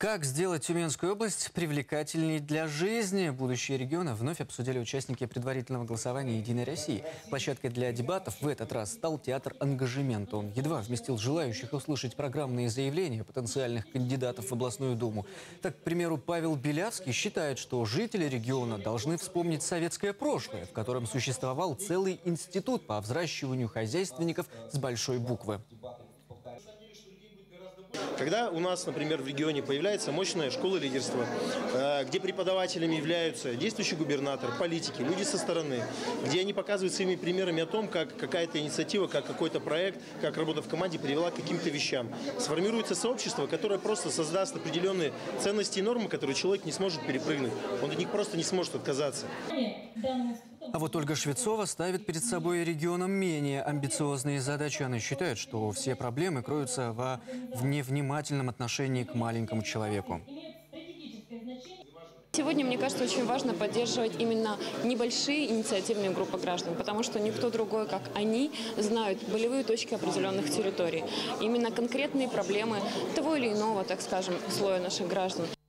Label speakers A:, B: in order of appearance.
A: Как сделать Тюменскую область привлекательней для жизни? Будущее региона вновь обсудили участники предварительного голосования «Единой России». Площадкой для дебатов в этот раз стал театр «Ангажемент». Он едва вместил желающих услышать программные заявления потенциальных кандидатов в областную думу. Так, к примеру, Павел Белявский считает, что жители региона должны вспомнить советское прошлое, в котором существовал целый институт по взращиванию хозяйственников с большой буквы.
B: Когда у нас, например, в регионе появляется мощная школа лидерства, где преподавателями являются действующий губернатор, политики, люди со стороны, где они показывают своими примерами о том, как какая-то инициатива, как какой-то проект, как работа в команде привела к каким-то вещам. Сформируется сообщество, которое просто создаст определенные ценности и нормы, которые человек не сможет перепрыгнуть. Он от них просто не сможет отказаться.
A: А вот Ольга Швецова ставит перед собой регионом менее амбициозные задачи. Она считает, что все проблемы кроются в невнимательном отношении к маленькому человеку.
C: Сегодня, мне кажется, очень важно поддерживать именно небольшие инициативные группы граждан, потому что никто другой, как они, знают болевые точки определенных территорий. Именно конкретные проблемы того или иного, так скажем, слоя наших граждан.